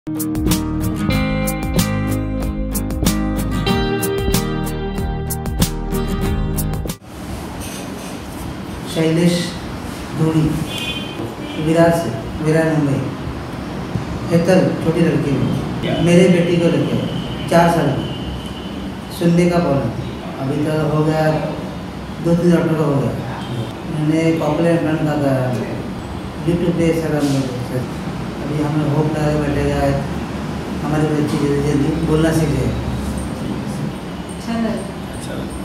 शैलेश धोनी विरार मुंबई। हेतल छोटी लड़की है, मेरे बेटी को लेके 4 साल की, सुनने का प्रॉब्लम अभी तो हो गया 2-3 डॉक्टर का हो गया। मैंने कॉकलियर इम्प्लांट का था यूट्यूब पे सर अभी हमें होप लगा बैठेगा हमारी बच्ची जल्दी बोलना सीख जाए। अच्छा